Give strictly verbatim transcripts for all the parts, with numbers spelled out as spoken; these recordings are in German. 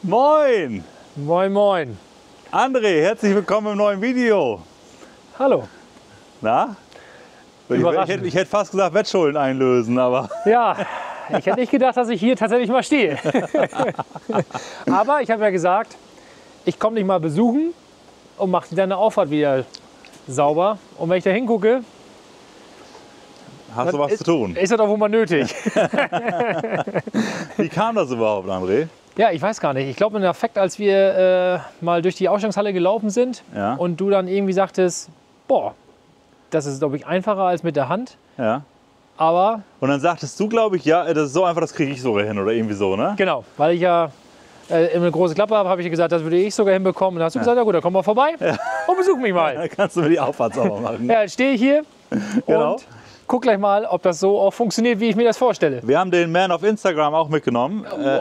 Moin! Moin, moin. André, herzlich willkommen im neuen Video. Hallo. Na? Ich, ich, hätte, ich hätte fast gesagt, Wettschulden einlösen, aber... Ja, ich hätte nicht gedacht, dass ich hier tatsächlich mal stehe. Aber ich habe ja gesagt, ich komme dich mal besuchen und mache deine Auffahrt wieder sauber. Und wenn ich da hingucke, hast du was ist, zu tun? Ist das doch wohl mal nötig. Wie kam das überhaupt, André? Ja, ich weiß gar nicht. Ich glaube, im Affekt, als wir äh, mal durch die Ausstellungshalle gelaufen sind, ja. und du dann irgendwie sagtest, boah, das ist, glaube ich, einfacher als mit der Hand. Ja. Aber... Und dann sagtest du, glaube ich, ja, das ist so einfach, das kriege ich sogar hin oder irgendwie so, ne? Genau, weil ich ja äh, eine große Klappe habe, habe ich gesagt, das würde ich sogar hinbekommen. Und dann hast du ja. gesagt, ja gut, dann komm mal vorbei ja. und besuch mich mal. Dann kannst du mir die Auffahrt sauber machen. Ja, jetzt stehe ich hier genau. und guck gleich mal, ob das so auch funktioniert, wie ich mir das vorstelle. Wir haben den Man auf Instagram auch mitgenommen. Ja,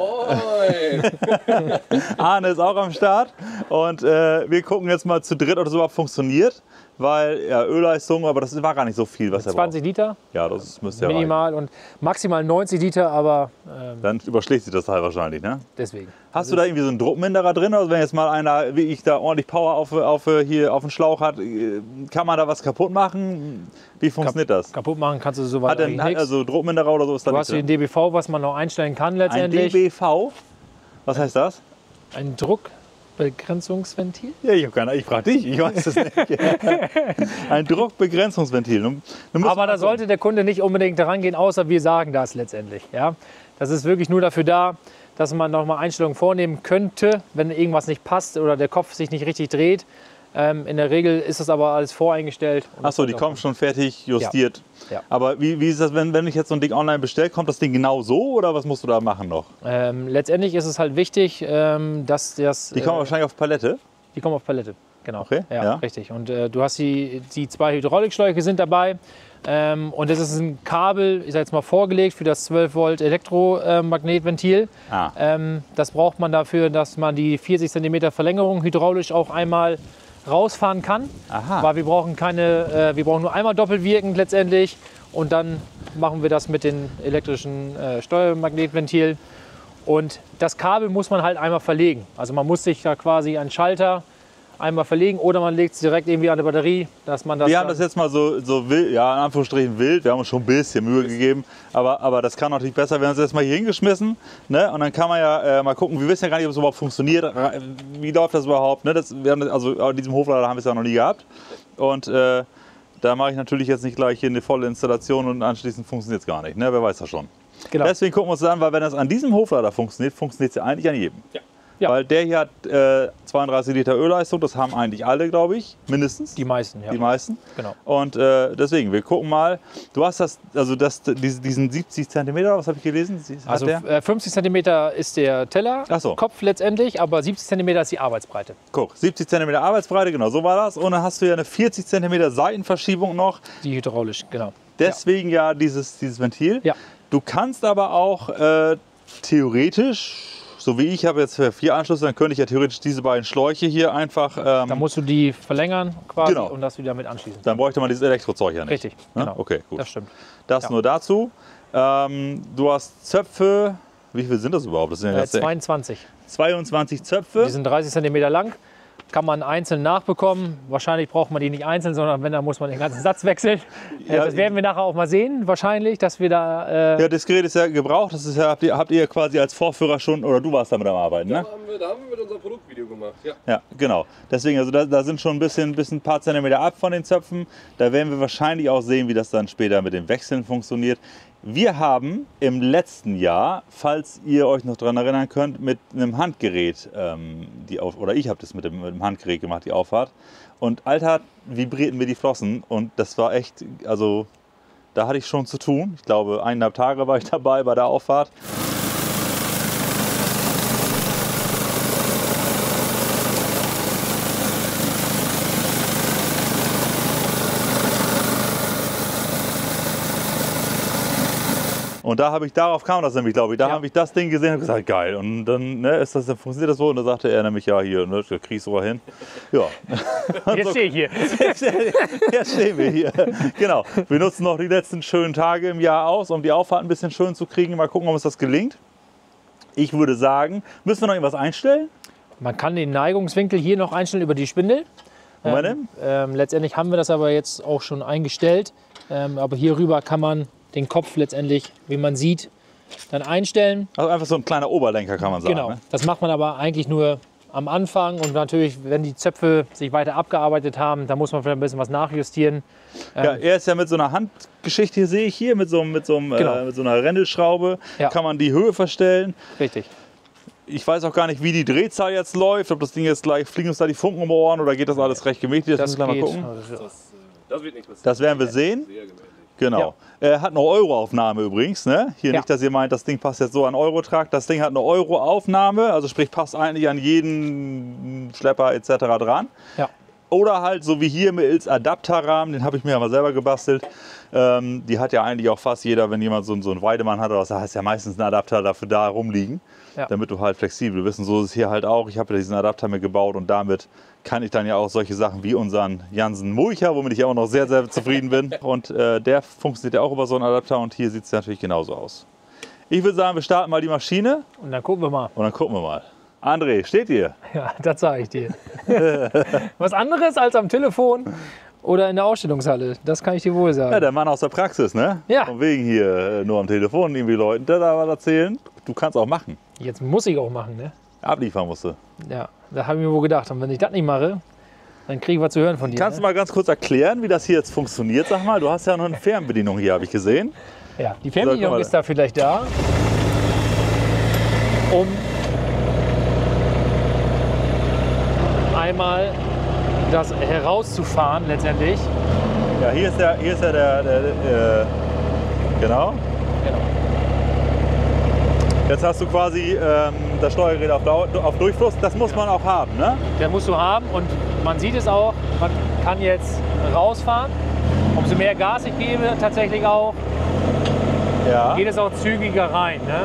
moin. Arne ist auch am Start und äh, wir gucken jetzt mal zu dritt, ob das überhaupt funktioniert. Weil, ja, Ölleistung, aber das war gar nicht so viel, was er braucht. zwanzig Liter? Ja, das müsste ja minimal reichen. Und maximal neunzig Liter, aber... Ähm, dann überschlägt sich das Teil wahrscheinlich, ne? Deswegen. Hast das du da irgendwie so einen Druckminderer drin? Also wenn jetzt mal einer, wie ich, da ordentlich Power auf, auf, hier auf den Schlauch hat, kann man da was kaputt machen? Wie funktioniert Kap das? Kaputt machen kannst du soweit hat denn, nichts. Also Druckminderer oder so ist da Du nicht hast drin? den D B V, was man noch einstellen kann letztendlich. Ein D B V? Was heißt das? Ein Druckbegrenzungsventil? Ja, ich habe keine Ahnung. Ich frage dich, ich weiß es nicht. Ein Druckbegrenzungsventil. Nun, nun Aber da sollte der Kunde nicht unbedingt daran gehen, außer wir sagen das letztendlich. Ja? Das ist wirklich nur dafür da, dass man nochmal Einstellungen vornehmen könnte, wenn irgendwas nicht passt oder der Kopf sich nicht richtig dreht. Ähm, in der Regel ist das aber alles voreingestellt. Achso, die kommen schon fertig justiert. Ja. Ja. Aber wie, wie ist das, wenn, wenn ich jetzt so ein Ding online bestelle, kommt das Ding genau so oder was musst du da machen noch? Ähm, letztendlich ist es halt wichtig, ähm, dass das... Die kommen äh, wahrscheinlich auf Palette? Die kommen auf Palette, genau. Okay, ja, ja. richtig. Und äh, du hast die, die zwei Hydraulikschläuche sind dabei. Ähm, und das ist ein Kabel, ich sag jetzt mal vorgelegt für das zwölf Volt Elektromagnetventil. Ah. Ähm, das braucht man dafür, dass man die vierzig Zentimeter Verlängerung hydraulisch auch einmal rausfahren kann. Aha. Weil wir brauchen keine, äh, wir brauchen nur einmal doppelwirkend letztendlich. Und dann machen wir das mit dem elektrischen äh, Steuermagnetventil. Und das Kabel muss man halt einmal verlegen. Also man muss sich da quasi einen Schalter einmal verlegen oder man legt es direkt irgendwie an die Batterie, dass man das... Wir haben das jetzt mal so, so wild, ja, in Anführungsstrichen wild, wir haben uns schon ein bisschen Mühe gegeben, aber, aber das kann natürlich besser. Wir haben es jetzt mal hier hingeschmissen, ne? Und dann kann man ja äh, mal gucken, wir wissen ja gar nicht, ob es überhaupt funktioniert, wie läuft das überhaupt, ne? Das, wir haben, also in diesem Hoflader haben wir es ja noch nie gehabt und äh, da mache ich natürlich jetzt nicht gleich hier eine volle Installation und anschließend funktioniert es gar nicht, ne? Wer weiß das schon. Genau. Deswegen gucken wir uns das an, weil wenn das an diesem Hoflader funktioniert, funktioniert es ja eigentlich an jedem. Ja. Ja. Weil der hier hat äh, zweiunddreißig Liter Ölleistung, das haben eigentlich alle, glaube ich, mindestens. Die meisten, ja. Die meisten. Genau. Und äh, deswegen, wir gucken mal. Du hast das, also das, diesen siebzig Zentimeter, was habe ich gelesen? Hat also der? äh, fünfzig Zentimeter ist der Teller, Ach so. Kopf letztendlich, aber siebzig Zentimeter ist die Arbeitsbreite. Guck, siebzig Zentimeter Arbeitsbreite, genau, so war das. Und dann hast du ja eine vierzig Zentimeter Seitenverschiebung noch. Die hydraulisch, genau. Deswegen ja, ja dieses, dieses Ventil. Ja. Du kannst aber auch äh, theoretisch, so wie ich habe jetzt vier Anschlüsse, dann könnte ich ja theoretisch diese beiden Schläuche hier einfach... Ähm, Dann musst du die verlängern quasi genau. und das wieder mit anschließen. Dann bräuchte man dieses Elektrozeug ja nicht. Richtig, Ne? genau. Okay, gut. Das stimmt. Das Ja. nur dazu. Ähm, du hast Zöpfe, wie viele sind das überhaupt? Das sind ja Äh, jetzt zweiundzwanzig. zweiundzwanzig Zöpfe. Die sind dreißig Zentimeter lang. Kann man einzeln nachbekommen. Wahrscheinlich braucht man die nicht einzeln, sondern wenn, dann muss man den ganzen Satz wechseln. Äh, Ja, das werden wir nachher auch mal sehen, wahrscheinlich, dass wir da... Äh, Ja, das Gerät ist ja gebraucht. Das ist ja, habt, ihr, habt ihr quasi als Vorführer schon, oder du warst damit am Arbeiten, Da ne? haben wir, da haben wir mit unserem Produktvideo gemacht. Ja. Ja, genau. Deswegen, also da, da sind schon ein bisschen, bisschen ein paar Zentimeter ab von den Zöpfen. Da werden wir wahrscheinlich auch sehen, wie das dann später mit dem Wechseln funktioniert. Wir haben im letzten Jahr, falls ihr euch noch daran erinnern könnt, mit einem Handgerät, ähm, die auf, oder ich habe das mit dem, mit dem Handgerät gemacht, die Auffahrt. Und Alter, vibrierten mir die Flossen und das war echt, also da hatte ich schon zu tun. Ich glaube, eineinhalb Tage war ich dabei bei der Auffahrt. Und da habe ich, darauf kam das nämlich, glaube ich. Da Ja. habe ich das Ding gesehen und gesagt, geil. Und dann ne, ist das, dann funktioniert das so. Und dann sagte er nämlich, ja, hier, ne, da kriegst du mal hin. Ja. Jetzt stehe ich hier. Jetzt stehen wir hier. Genau. Wir nutzen noch die letzten schönen Tage im Jahr aus, um die Auffahrt ein bisschen schön zu kriegen. Mal gucken, ob uns das gelingt. Ich würde sagen, müssen wir noch irgendwas einstellen? Man kann den Neigungswinkel hier noch einstellen über die Spindel. Moment. Ähm, ähm, letztendlich haben wir das aber jetzt auch schon eingestellt. Ähm, aber hier rüber kann man den Kopf letztendlich, wie man sieht, dann einstellen. Also einfach so ein kleiner Oberlenker, kann man sagen. Genau. Ne? Das macht man aber eigentlich nur am Anfang. Und natürlich, wenn die Zöpfe sich weiter abgearbeitet haben, dann muss man vielleicht ein bisschen was nachjustieren. Ja, er ist ja mit so einer Handgeschichte, hier sehe ich hier, mit so, mit so, einem, Genau. äh, mit so einer Rändelschraube, Ja. kann man die Höhe verstellen. Richtig. Ich weiß auch gar nicht, wie die Drehzahl jetzt läuft, ob das Ding jetzt gleich, fliegen uns da die Funken um die Ohren oder geht das alles recht gemächlich? Das, Das müssen wir mal geht. gucken. Das, das wird nicht passieren. Das werden wir sehen. Sehr gemächlich. Genau. Er hat eine Euroaufnahme übrigens. Ne? Hier Ja. nicht, dass ihr meint, das Ding passt jetzt so an Eurotrack. Das Ding hat eine Euroaufnahme, also sprich passt eigentlich an jeden Schlepper et cetera dran. Ja. Oder halt so wie hier mit Ils Adapterrahmen, den habe ich mir ja mal selber gebastelt. Ähm, die hat ja eigentlich auch fast jeder, wenn jemand so, so einen Weidemann hat, oder was, da heißt ja meistens ein Adapter dafür da rumliegen, Ja. damit du halt flexibel bist. Und so ist es hier halt auch. Ich habe ja diesen Adapter mir gebaut und damit kann ich dann ja auch solche Sachen wie unseren Jansen Mulcher, womit ich ja auch noch sehr, sehr zufrieden bin. Und äh, der funktioniert ja auch über so einen Adapter und hier sieht es natürlich genauso aus. Ich würde sagen, wir starten mal die Maschine Und dann gucken wir mal. und dann gucken wir mal. André, steht ihr? Ja, das sage ich dir. Was anderes als am Telefon oder in der Ausstellungshalle, das kann ich dir wohl Ja, sagen. der Mann aus der Praxis, ne? Ja. Von wegen hier äh, nur am Telefon irgendwie Leuten da was erzählen. Du kannst auch machen. Jetzt muss ich auch machen, ne? Abliefern musst du. Ja, da habe ich mir wohl gedacht. Und wenn ich das nicht mache, dann kriege ich was zu hören von dir. Kannst du ne? mal ganz kurz erklären, wie das hier jetzt funktioniert? Sag mal, du hast ja noch eine Fernbedienung hier, habe ich gesehen. Ja, die So, guck Fernbedienung mal. ist da vielleicht da, um einmal das herauszufahren letztendlich. Ja, hier ist der, hier ist ja der, der, äh, genau. Genau. Jetzt hast du quasi ähm, das Steuergerät auf, Dau- auf Durchfluss. Das muss man auch haben, ne? Der musst du haben und man sieht es auch, man kann jetzt rausfahren. Umso mehr Gas ich gebe, tatsächlich auch, Ja. geht es auch zügiger rein. Ne?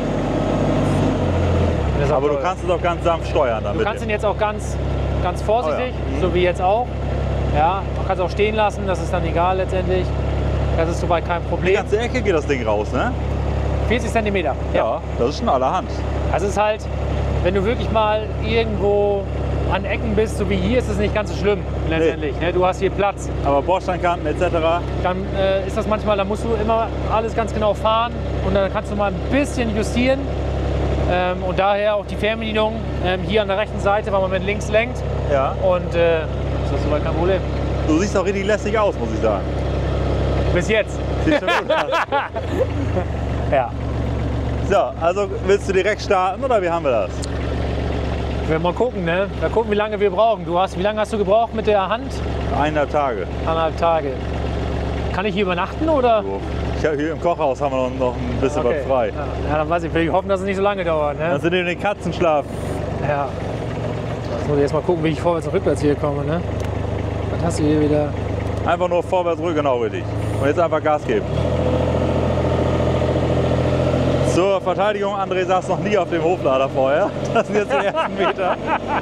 Das ist auch Aber du toll. kannst es auch ganz sanft steuern Du damit. kannst ihn jetzt auch ganz, ganz vorsichtig, Oh ja. Mhm. so wie jetzt auch. Ja, man kann es auch stehen lassen, das ist dann egal letztendlich. Das ist soweit kein Die Problem. ganze Ecke geht das Ding raus, ne? vierzig Zentimeter. Ja, das ist schon allerhand. Das ist halt, wenn du wirklich mal irgendwo an Ecken bist, so wie hier, ist es nicht ganz so schlimm letztendlich. Ne? Du hast hier Platz. Aber Bordsteinkanten et cetera. Dann äh, ist das manchmal, da musst du immer alles ganz genau fahren und dann kannst du mal ein bisschen justieren. Ähm, und daher auch die Fernbedienung ähm, hier an der rechten Seite, weil man mit links lenkt. Ja. Und äh, das ist soweit kein Problem. Du siehst auch richtig lässig aus, muss ich sagen. Bis jetzt. Sieht schon gut aus. Ja. So, also willst du direkt starten oder wie haben wir das? Wir werden mal gucken, ne? Mal gucken, wie lange wir brauchen. Du hast, wie lange hast du gebraucht mit der Hand? Eineinhalb Tage. Anderthalb Tage. Kann ich hier übernachten oder? So. Ich hab hier im Kochhaus haben wir noch, noch ein bisschen Okay. was frei. Ja, ja, dann weiß ich, will ich hoffen, dass es nicht so lange dauert. Dann Ne? sind wir in den Katzenschlaf. Ja. Jetzt muss ich erst mal gucken, wie ich vorwärts und rückwärts hier komme. Ne? Was hast du hier wieder? Einfach nur vorwärts, rüber, genau richtig. Und jetzt einfach Gas geben. Zur Verteidigung, André saß noch nie auf dem Hoflader vorher. Das sind jetzt die ersten Meter.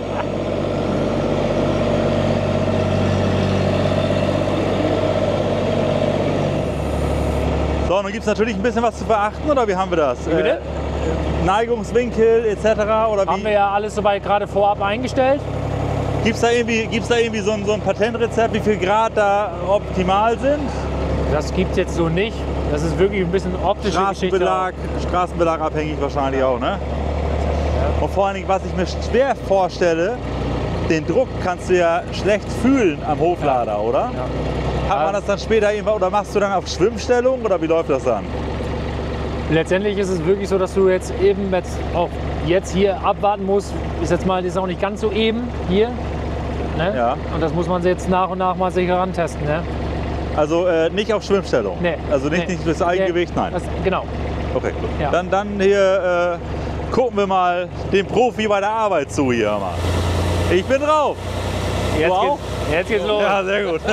So, nun gibt es natürlich ein bisschen was zu beachten, oder wie haben wir das? Wie bitte? Äh, Neigungswinkel et cetera. Oder Haben wir wie? ja alles soweit gerade vorab eingestellt. Gibt es da irgendwie, gibt's da irgendwie so, ein, so ein Patentrezept, wie viel Grad da optimal sind? Das gibt es jetzt so nicht. Das ist wirklich ein bisschen optische Geschichte. Straßenbelag, Straßenbelag abhängig wahrscheinlich auch, ne? Und vor allen Dingen, was ich mir schwer vorstelle, den Druck kannst du ja schlecht fühlen am Hoflader, oder? Ja. Hat man das dann später irgendwann, oder machst du dann auf Schwimmstellung oder wie läuft das dann? Letztendlich ist es wirklich so, dass du jetzt eben jetzt auch jetzt hier abwarten musst. Ist jetzt mal, ist auch nicht ganz so eben hier. Ne? Ja. Und das muss man jetzt nach und nach mal sich herantesten. Ne? Also äh, nicht auf Schwimmstellung? Nee. Also nicht, Nee. nicht das Eigengewicht? Nein. Das, genau. Okay, gut. Ja. Dann, dann hier äh, gucken wir mal dem Profi bei der Arbeit zu hier mal. Ich bin drauf. Jetzt, Du auch? geht's, jetzt geht's los. Ja, sehr gut.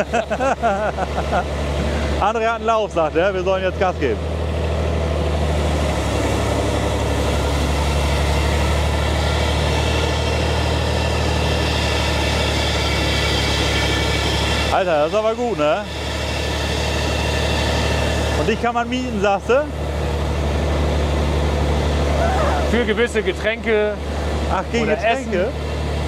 André hat einen Lauf, sagt er. Wir sollen jetzt Gas geben. Alter, das ist aber gut, ne? Und dich kann man mieten, sagst du? für gewisse Getränke. Ach, gegen Oder Getränke? Essen.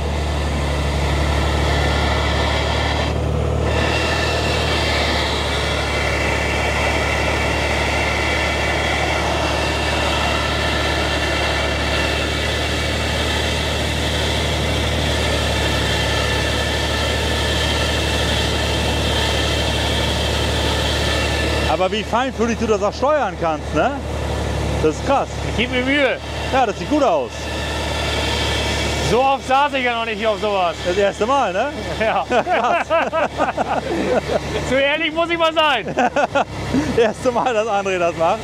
Aber wie feinfühlig du das auch steuern kannst, ne? Das ist krass. Ich gebe mir Mühe. Ja, das sieht gut aus. So oft saß ich ja noch nicht auf sowas. Das erste Mal, ne? Ja. So ehrlich muss ich mal sein. Das erste Mal, dass André das macht.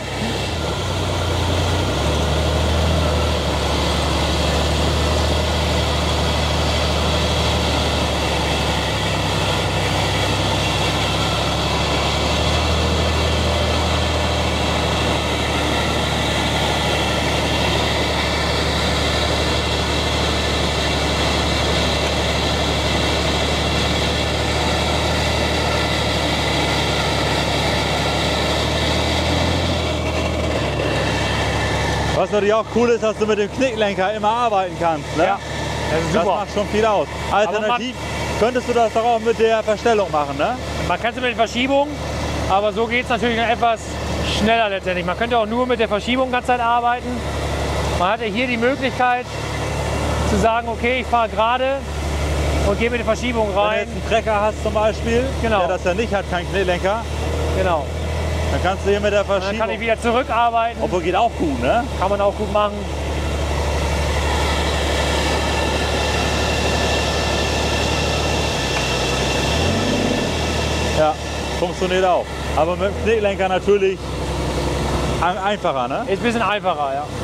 Was natürlich auch cool ist, dass du mit dem Knicklenker immer arbeiten kannst. Ne? Ja, das ist Das super. macht schon viel aus. Alternativ könntest du das doch auch mit der Verstellung machen, ne? Man kann es mit den Verschiebungen, aber so geht es natürlich noch etwas schneller letztendlich. Man könnte auch nur mit der Verschiebung die ganze Zeit arbeiten. Man hat ja hier die Möglichkeit zu sagen, okay, ich fahre gerade und gehe mit der Verschiebung Wenn du rein. jetzt einen Trecker hast zum Beispiel, Genau. der das ja nicht hat, kein Knicklenker, Genau. dann kannst du hier mit der Und dann Verschiebung... kann ich wieder zurückarbeiten. Obwohl, geht auch gut, ne? Kann man auch gut machen. Ja, funktioniert auch. Aber mit dem Knicklenker natürlich ein- einfacher, ne? Ist ein bisschen einfacher, ja.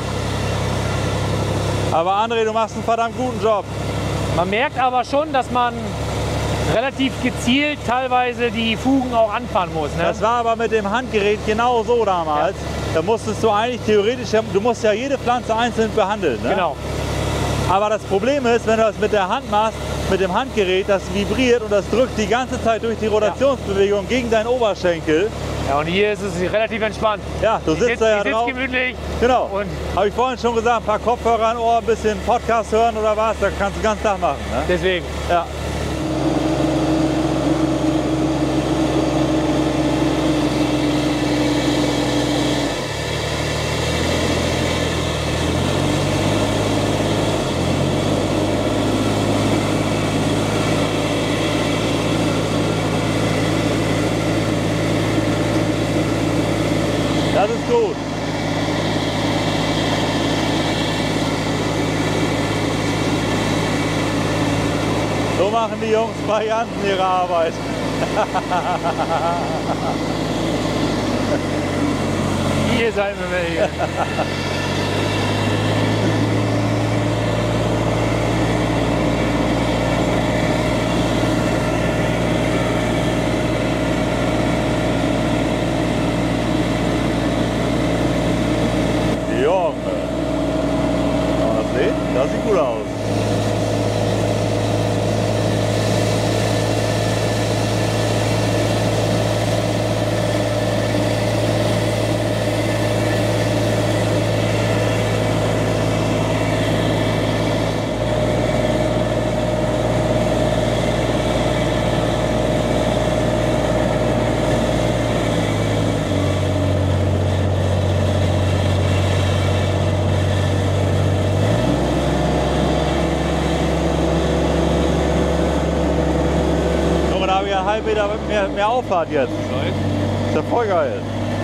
Aber André, du machst einen verdammt guten Job. Man merkt aber schon, dass man relativ gezielt teilweise die Fugen auch anfahren muss. Ne? Das war aber mit dem Handgerät genau so damals. Da musstest du eigentlich theoretisch, du musst ja jede Pflanze einzeln behandeln. Ne? Genau. Aber das Problem ist, wenn du das mit der Hand machst, mit dem Handgerät, das vibriert und das drückt die ganze Zeit durch die Rotationsbewegung gegen deinen Oberschenkel. Ja, und hier ist es relativ entspannt. Ja, du Ich sitzt sitze da ja sitz drauf. gemütlich. Genau. Und Habe ich vorhin schon gesagt, ein paar Kopfhörer an Ohr, ein bisschen Podcast hören oder was, da kannst du den ganzen Tag machen. Ne? deswegen. Ja. Das ist gut. So machen die Jungs bei Jansen ihre Arbeit. Hier seid ihr welche. Junge. Kann man das sehen? Das sieht gut aus. Junge, da habe ich einen halben Meter mehr, mehr Auffahrt jetzt. Ist ja voll geil.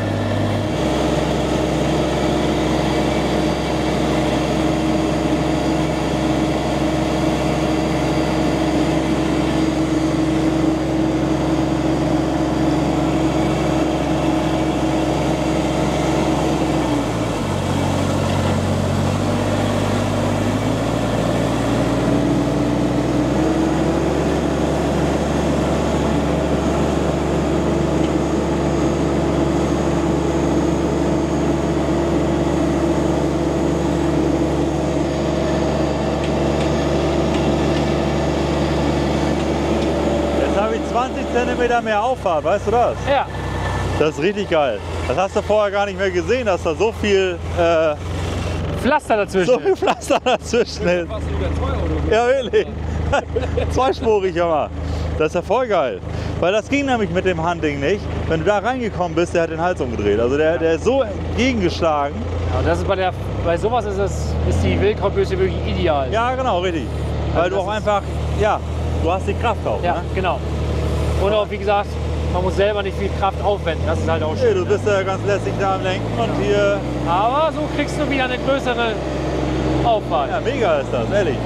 Jetzt habe ich zwanzig Zentimeter mehr Auffahrt, weißt du das? Ja, Das ist richtig geil. Das hast du vorher gar nicht mehr gesehen, dass da so viel äh, Pflaster dazwischen. So viel Pflaster dazwischen ist. Fast über zwei Euro. Ja, wirklich. Zweispurig aber. Das ist ja voll geil. Weil das ging nämlich mit dem Hunting nicht. Wenn du da reingekommen bist, der hat den Hals umgedreht. Also der, der ist so gegengeschlagen. Ja, und das ist bei, der, bei sowas ist, es, ist die Wildkrautbürste wirklich ideal. Ja, genau, richtig. Weil Also du das auch ist- einfach, ja, du hast die Kraft auch. Ja, Ne? genau. Und auch, wie gesagt, man muss selber nicht viel Kraft aufwenden. Das ist halt auch Nee, schön. du bist ja ganz lässig da am Lenken und hier, Aber so kriegst du wieder eine größere Auffahrt. ja, mega ist das, ehrlich.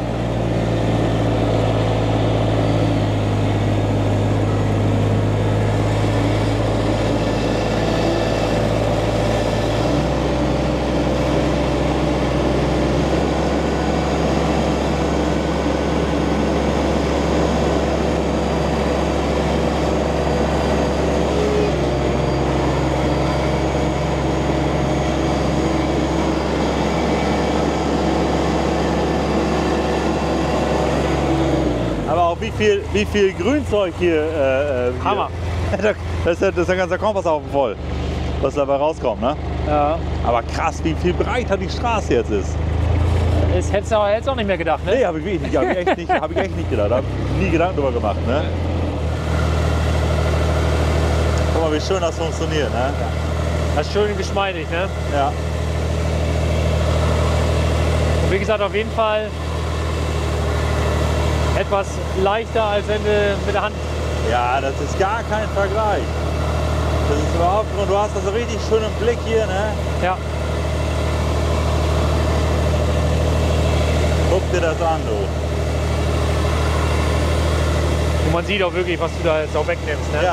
Aber auch wie viel, wie viel Grünzeug hier. Äh, äh, hier. Hammer. Das ist, ja, das ist ein ganzer Kompasshaufen voll, was dabei rauskommt. Ne? Ja. Aber krass, wie viel breiter die Straße jetzt ist. Das hättest du auch, hättest du auch nicht mehr gedacht, ne? Nee, habe ich, wirklich nicht- hab ich, echt nicht- hab ich echt nicht gedacht. Habe nie Gedanken drüber gemacht. Ne? Guck mal, wie schön das funktioniert. Ne? Das ist schön geschmeidig, ne? Ja. Und wie gesagt, auf jeden Fall etwas leichter, als wenn du mit der Hand. ja, das ist gar kein Vergleich. Das ist überhaupt, und du hast das so richtig schön im Blick hier. Ne? Ja, Guck dir das an, du. und man sieht auch wirklich, was du da jetzt auch wegnimmst, ne? Ja.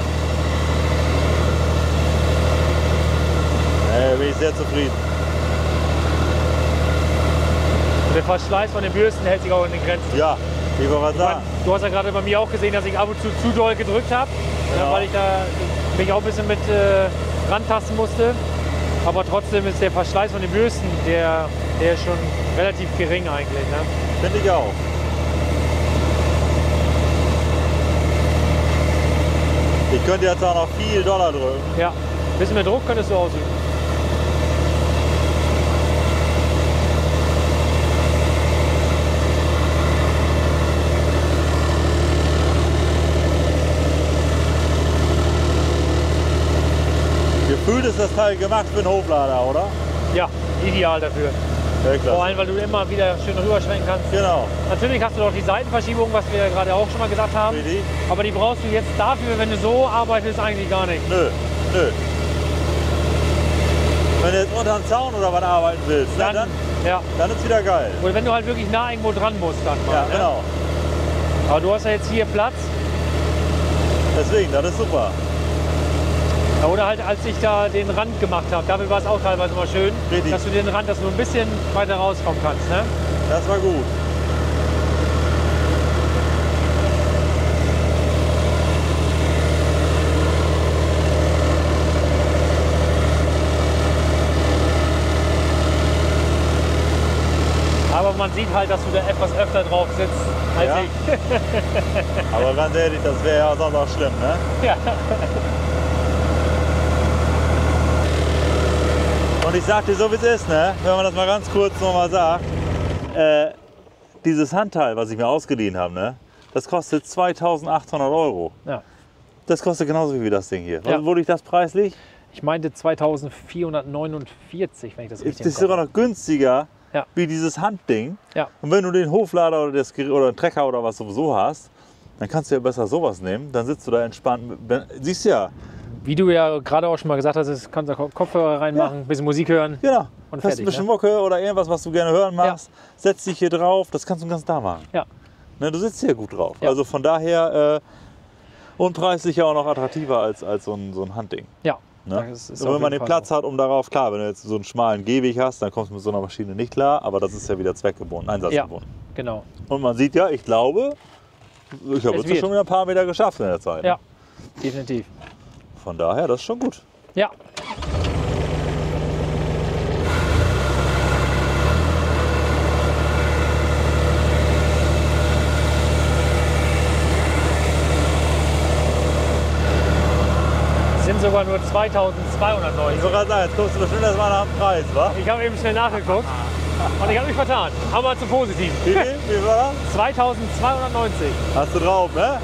Äh, bin ich sehr zufrieden. Und der Verschleiß von den Bürsten hält sich auch in den Grenzen. Ja, ich wollte was sagen. Du hast ja gerade bei mir auch gesehen, dass ich ab und zu zu doll gedrückt habe, Ja. weil ich da mich auch ein bisschen mit äh, rantasten musste. Aber trotzdem ist der Verschleiß von den Bürsten, der, der ist schon relativ gering eigentlich. Ne? Finde ich auch. Ich könnte jetzt auch noch viel Dollar drücken. Ja, ein bisschen mehr Druck könntest du ausüben. Gefühlt ist das Teil gemacht für einen Hoflader, oder? Ja, ideal dafür. Ja, Vor klar. allem, weil du immer wieder schön rüberschwenken kannst. Genau. Natürlich hast du noch die Seitenverschiebung, was wir ja gerade auch schon mal gesagt haben. Richtig? Aber die brauchst du jetzt dafür, wenn du so arbeitest, eigentlich gar nicht. Nö, nö. Wenn du jetzt unter den Zaun oder was arbeiten willst, ne, Dann, dann, ja. dann ist wieder geil. Oder wenn du halt wirklich nah irgendwo dran musst, dann mal. Ja, ne? genau. Aber du hast ja jetzt hier Platz. Deswegen, das ist super. Ja, oder halt, als ich da den Rand gemacht habe, dafür war es auch teilweise mal schön, Richtig. dass du den Rand, dass du ein bisschen weiter rauskommen kannst. Ne? Das war gut. Aber man sieht halt, dass du da etwas öfter drauf sitzt als Ja. ich. Aber ganz ehrlich, das wäre ja sonst auch schlimm, ne? Ja. Und ich sag dir so, wie es ist, ne? Wenn man das mal ganz kurz noch mal sagt. Äh, dieses Handteil, was ich mir ausgeliehen habe, ne? Das kostet zweitausendachthundert Euro. Ja. Das kostet genauso wie das Ding hier. Ja. Wo liegt das preislich? Ich meinte zweitausendvierhundertneunundvierzig, wenn ich das Ist richtig das sogar noch günstiger Ja. wie dieses Handding. Ja. Und wenn du den Hoflader oder, das, Gerät- oder einen Trecker oder was sowieso hast, dann kannst du ja besser sowas nehmen. Dann sitzt du da entspannt. mit- dann- Siehst du ja, Wie du ja gerade auch schon mal gesagt hast, ist, kannst du Kopfhörer reinmachen, ein bisschen Musik hören. genau. Und Hast fertig, ein bisschen ne? Mucke oder irgendwas, was du gerne hören magst. Setz dich hier drauf, das kannst du den ganzen Tag machen. Ja. Ne, du sitzt hier gut drauf. Ja. Also von daher äh, und preislich ja auch noch attraktiver als, als so ein, so ein Handding. Ja. Ne? Das ist Und auf wenn man jeden den Fall Platz hat, um darauf, klar, wenn du jetzt so einen schmalen Gehweg hast, dann kommst du mit so einer Maschine nicht klar, aber das ist ja wieder zweckgebunden, einsatzgebunden. Genau. Und man sieht ja, ich glaube, ich habe Es jetzt wird. schon wieder ein paar Meter geschafft in der Zeit. ne? Ja, definitiv. Von daher, das ist schon gut. Ja. sind sogar nur Ich zweitausendzweihundertneunzig. wollte gerade sagen, jetzt guckst du bestimmt erstmal nach dem Preis, wa? Ich habe eben schnell nachgeguckt und ich habe mich vertan. Aber zu positiv. Wie viel? Wie war zweitausendzweihundertneunzig. das? Hast du drauf, ne?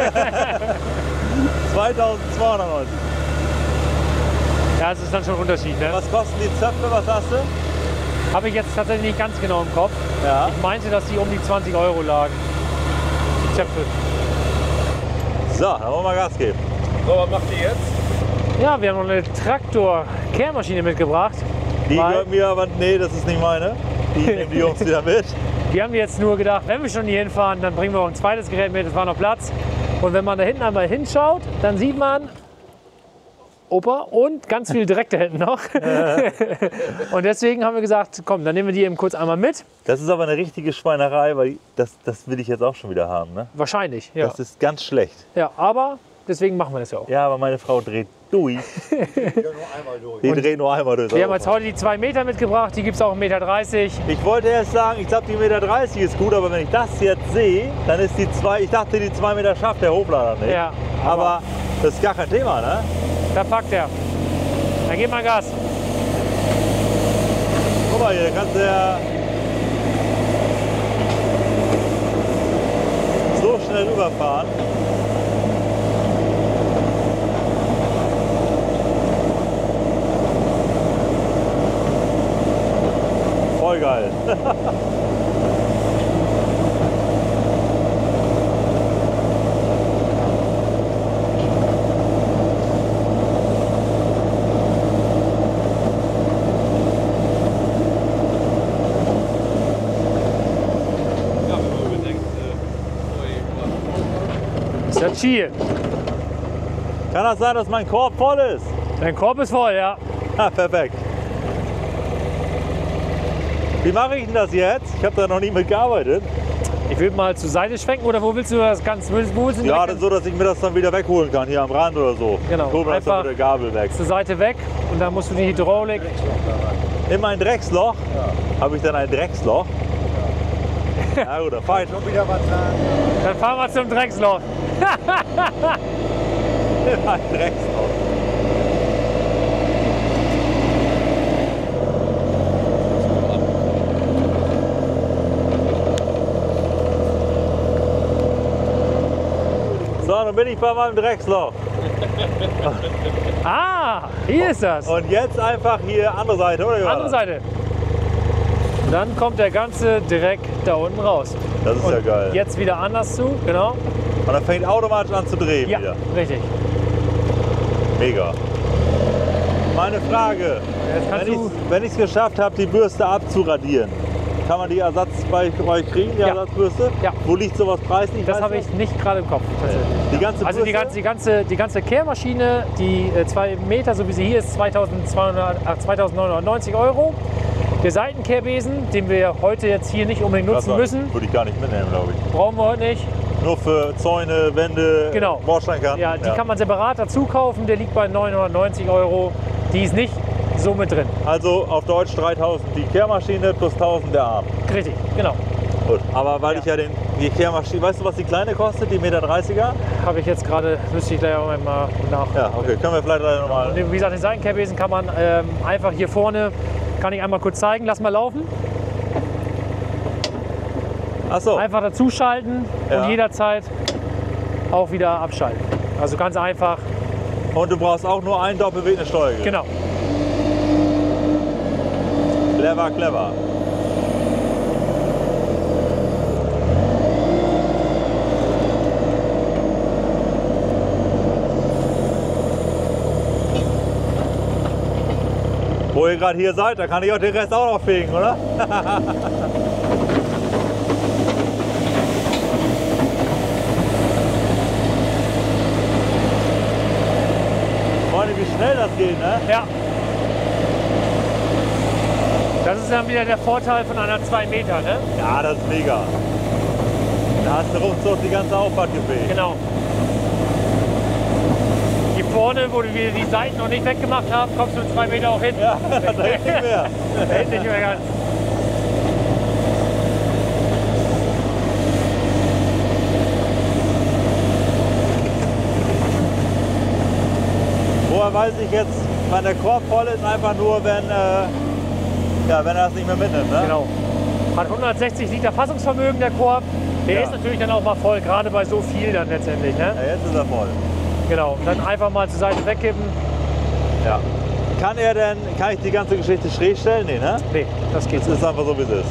zweitausendzweihundertneunzig. Ja, das ist dann schon ein Unterschied. Ne? Was kosten die Zöpfe? Was hast du? Habe ich jetzt tatsächlich nicht ganz genau im Kopf. Ja. Ich meinte, dass die um die zwanzig Euro lagen. Die Zöpfe. So, dann wollen wir mal Gas geben. So, was macht ihr jetzt? Ja, wir haben noch eine Traktor-Kehrmaschine mitgebracht. Die weil gehört mir aber, nee, das ist nicht meine. Die nehmen die Jungs wieder mit. wir haben jetzt nur gedacht, wenn wir schon hier hinfahren, dann bringen wir auch ein zweites Gerät mit. Es war noch Platz. Und wenn man da hinten einmal hinschaut, dann sieht man Opa und ganz viel direkt da hinten noch. Und deswegen haben wir gesagt, komm, dann nehmen wir die eben kurz einmal mit. Das ist aber eine richtige Schweinerei, weil das, das will ich jetzt auch schon wieder haben. Ne? Wahrscheinlich, ja. Das ist ganz schlecht. Ja, aber deswegen machen wir das ja auch. Ja, aber meine Frau dreht durch. Die dreht nur einmal durch. Wir haben jetzt heute die zwei Meter mitgebracht, die gibt es auch eins Komma dreißig Meter. Ich wollte erst sagen, ich glaube die eins Komma dreißig Meter ist gut, aber wenn ich das jetzt sehe, dann ist die zwei, ich dachte die zwei Meter schafft der Hoflader nicht. Ja, aber, aber das ist gar kein Thema, ne? da packt er. Dann gib mal Gas. Guck mal hier, kannst du ja so schnell rüberfahren. Voll geil. Ja, wenn man bedenkt, äh, ui, Das ist ja Chill. Kann das sein, dass mein Korb voll ist? Dein Korb ist voll, ja. Ah, perfekt. Wie mache ich denn das jetzt? Ich habe da noch nie mitgearbeitet. Ich will mal zur Seite schwenken oder wo willst du das Ganze? Wo willst du Ja, direkt das ist so, dass ich mir das dann wieder wegholen kann, hier am Rand oder so. Genau, Hol mir das dann einfach- mit der Gabel weg. zur Seite weg und dann musst du die Hydraulik. In mein Drecksloch? Habe ich dann ein Drecksloch? Ja. Na gut, dann fahr ich schon wieder was dran. Dann fahren wir zum Drecksloch. In mein Drecksloch. So, dann bin ich bei meinem Drecksloch. Ah, hier ist das. Und jetzt einfach hier andere Seite, oder? Andere Seite. Und dann kommt der ganze Dreck da unten raus. Das ist Und ja geil. jetzt wieder anders zu, genau. Und dann fängt automatisch an zu drehen Ja, wieder. richtig. Mega. Meine Frage, Jetzt kannst wenn du- ich wenn ich es geschafft habe, die Bürste abzuradieren, kann man die Ersatz bei euch kriegen, die Ja. Ersatzbürste? Ja. Wo liegt sowas preislich? Das Weißt habe du? ich nicht gerade im Kopf. Tatsächlich. Die ganze Also die Bürste? ganze, die ganze, die ganze Kehrmaschine, die äh, zwei Meter, so wie sie hier ist, zweitausendzweihundert, äh, zweitausendneunhundertneunzig Euro. Der Seitenkehrbesen, den wir heute jetzt hier nicht unbedingt Das nutzen müssen, Würde ich gar nicht mitnehmen, glaube ich. brauchen wir heute nicht. Nur für Zäune, Wände, Genau. Bordsteinkanten. Ja, die kann man separat dazu kaufen, der liegt bei neunhundertneunzig Euro. Die ist nicht so mit drin. Also auf Deutsch dreitausend die Kehrmaschine plus tausend der Arm. Richtig, genau. Gut. Aber weil Ja. ich ja den, die Kehrmaschine, weißt du, was die kleine kostet, die Meter dreißiger? Habe ich jetzt gerade, müsste ich gleich auch mal nach. Ja, okay, können wir vielleicht nochmal. Und wie gesagt, den Seitenkehrbesen kann man ähm, einfach hier vorne, kann ich einmal kurz zeigen, lass mal laufen. Achso, Einfach dazu schalten Ja. und jederzeit auch wieder abschalten. Also ganz einfach, und du brauchst auch nur einen Doppelweg eine Steuergerät. genau. Clever, clever. Wo ihr gerade hier seid, da kann ich auch den Rest auch noch fegen, oder? Freunde, wie schnell das geht, ne? Ja. Das ist dann wieder der Vorteil von einer zwei Meter, ne? Ja, das ist mega. Da hast du ruckzuck die ganze Auffahrt gefegt. Genau. Hier vorne, wo wir die Seiten noch nicht weggemacht haben, kommst du zwei Meter auch hin. Ja, da hilft nicht mehr. Da hält nicht mehr ganz. Wo Manchmal weiß ich jetzt, wann der Korb voll ist, einfach nur, wenn, äh, ja, wenn er es nicht mehr mitnimmt. Ne? Genau. Hat hundertsechzig Liter Fassungsvermögen der Korb. Der Ja. ist natürlich dann auch mal voll, gerade bei so viel dann letztendlich. Ne? Ja, jetzt ist er voll. Genau. Und dann einfach mal zur Seite wegkippen. Ja. Kann er denn, kann ich die ganze Geschichte schräg stellen? Nee, ne? Nee, das geht Das so. ist einfach so, wie es ist.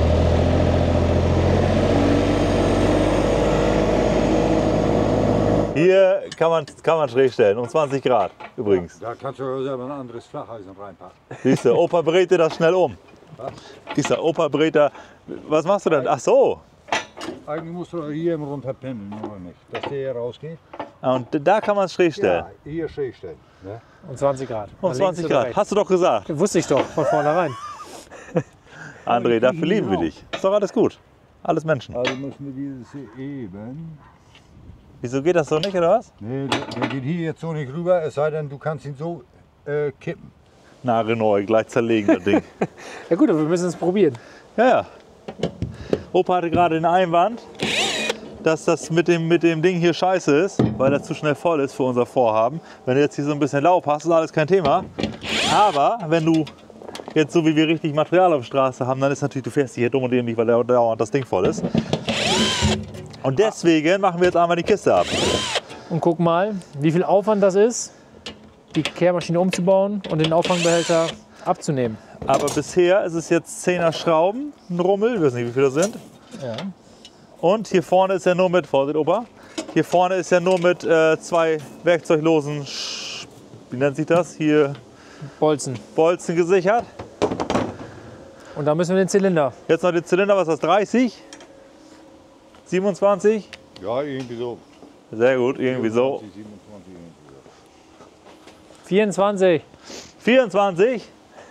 Hier kann man, kann man schräg stellen, um zwanzig Grad übrigens. Da kannst du selber ein anderes Flacheisen reinpacken. Siehst du, Opa dreht dir das schnell um. Siehst du, Opa dreht da. Was machst du denn? Ach so. Eigentlich musst du hier im runter pendeln, oder nicht? Dass der hier rausgeht. Ah, und da kann man es schräg stellen. Ja, hier schräg stellen. Ne? Um zwanzig Grad. Um Nach zwanzig links oder Grad. rechts. Hast du doch gesagt. Wusste ich doch von vornherein. André, dafür lieben wir dich. Ist doch alles gut. Alles Menschen. Also müssen wir dieses hier eben. Wieso geht das so nicht, oder was? Nee, der, der geht hier jetzt so nicht rüber, es sei denn, du kannst ihn so äh, kippen. Nagelneu, gleich zerlegen, das Ding. Ja gut, aber wir müssen es probieren. Ja, ja. Opa hatte gerade den Einwand, dass das mit dem, mit dem Ding hier scheiße ist, weil er zu schnell voll ist für unser Vorhaben. Wenn du jetzt hier so ein bisschen Laub hast, ist alles kein Thema. Aber wenn du jetzt so wie wir richtig Material auf der Straße haben, dann ist natürlich, du fährst hier dumm und dämlich, weil dauernd das Ding voll ist. Und deswegen machen wir jetzt einmal die Kiste ab. Und guck mal, wie viel Aufwand das ist, die Kehrmaschine umzubauen und den Auffangbehälter abzunehmen. Aber bisher ist es jetzt zehner Schrauben, ein Rummel, ich weiß nicht, wie viele das sind. Ja. Und hier vorne ist ja nur mit, Vorsicht Opa, hier vorne ist ja nur mit äh, zwei werkzeuglosen, Sch- wie nennt sich das, hier Bolzen. Bolzen gesichert. Und da müssen wir den Zylinder. Jetzt noch den Zylinder, was ist das, dreißig? siebenundzwanzig? Ja, irgendwie so. Sehr gut, irgendwie so. siebenundzwanzig, irgendwie so. vierundzwanzig. vierundzwanzig?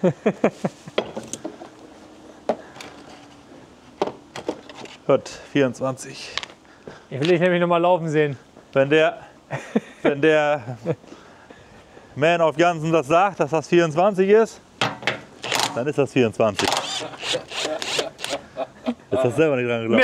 Gut, vierundzwanzig. Ich will dich nämlich noch mal laufen sehen. Wenn der, wenn der Man of Jansen das sagt, dass das vierundzwanzig ist, dann ist das vierundzwanzig. Jetzt hast du selber nicht dran